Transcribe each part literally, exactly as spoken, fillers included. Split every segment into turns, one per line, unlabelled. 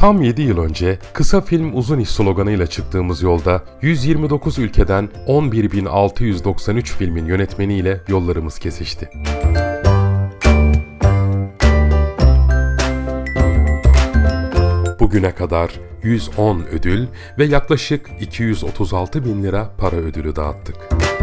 Tam yedi yıl önce kısa film uzun iş sloganıyla çıktığımız yolda yüz yirmi dokuz ülkeden on bir bin altı yüz doksan üç filmin yönetmeniyle yollarımız kesişti. Bugüne kadar yüz on ödül ve yaklaşık iki yüz otuz altı bin lira para ödülü dağıttık.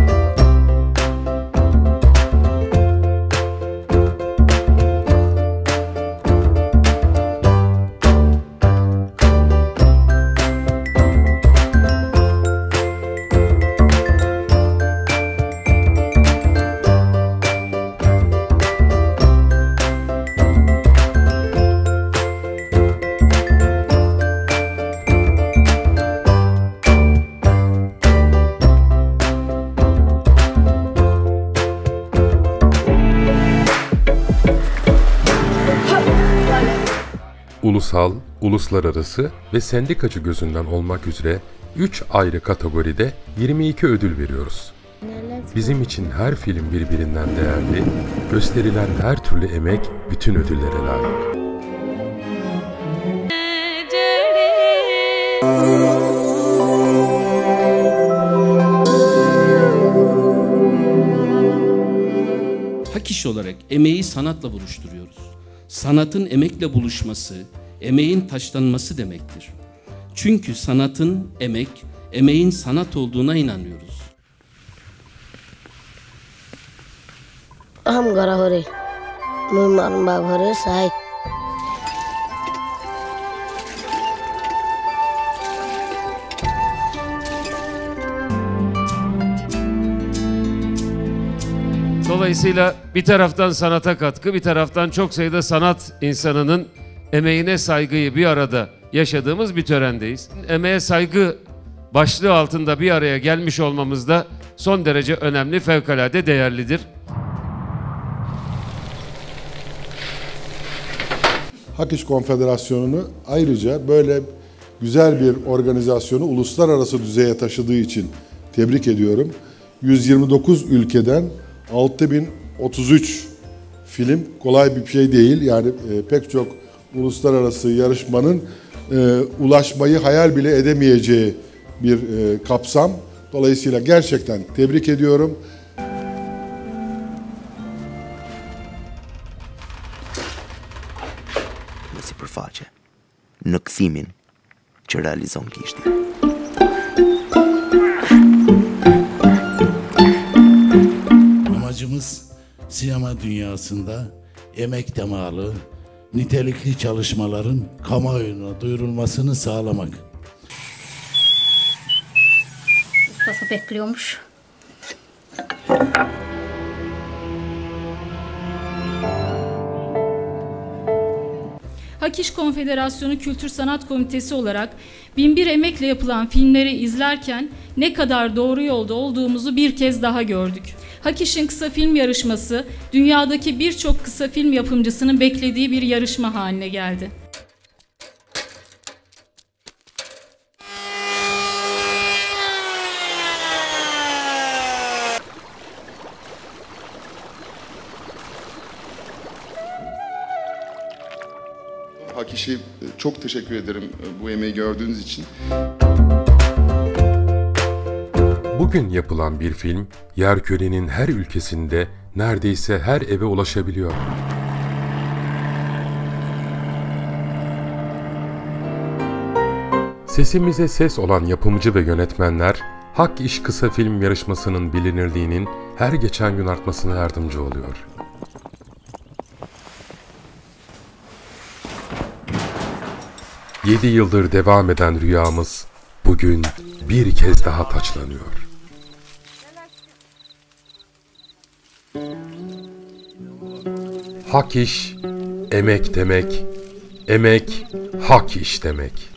Ulusal, uluslararası ve sendikacı gözünden olmak üzere üç ayrı kategoride yirmi iki ödül veriyoruz. Bizim için her film birbirinden değerli, gösterilen her türlü emek bütün ödüllere layık.
Hakiş olarak emeği sanatla buluşturuyoruz. Sanatın emekle buluşması, emeğin taşlanması demektir. Çünkü sanatın emek, emeğin sanat olduğuna inanıyoruz.
Ham gara hore, muymarın bab hore say.
Dolayısıyla bir taraftan sanata katkı, bir taraftan çok sayıda sanat insanının emeğine saygıyı bir arada yaşadığımız bir törendeyiz. Emeğe saygı başlığı altında bir araya gelmiş olmamız da son derece önemli, fevkalade değerlidir.
Hakiş Konfederasyonu'nu ayrıca böyle güzel bir organizasyonu uluslararası düzeye taşıdığı için tebrik ediyorum. yüz yirmi dokuz ülkeden altı bin otuz üç film kolay bir şey değil. Yani e, pek çok uluslararası yarışmanın e, ulaşmayı hayal bile edemeyeceği bir e, kapsam. Dolayısıyla gerçekten tebrik ediyorum.
Si përfaqe në kthimin që realizon Kishti.
Amacımız sinema dünyasında emek temalı, nitelikli çalışmaların kamuoyuna duyurulmasını sağlamak.
Ustası bekliyormuş.
Hakiş Konfederasyonu Kültür Sanat Komitesi olarak bin bir emekle yapılan filmleri izlerken ne kadar doğru yolda olduğumuzu bir kez daha gördük. Hakiş'in kısa film yarışması dünyadaki birçok kısa film yapımcısının beklediği bir yarışma haline geldi.
Hakiş'e çok teşekkür ederim bu emeği gördüğünüz için.
Bugün yapılan bir film, yerkürenin her ülkesinde neredeyse her eve ulaşabiliyor. Sesimize ses olan yapımcı ve yönetmenler, Hak İş Kısa Film Yarışması'nın bilinirliğinin her geçen gün artmasına yardımcı oluyor. Yedi yıldır devam eden rüyamız bugün bir kez daha taçlanıyor. Hak iş, emek demek, emek hak iş demek.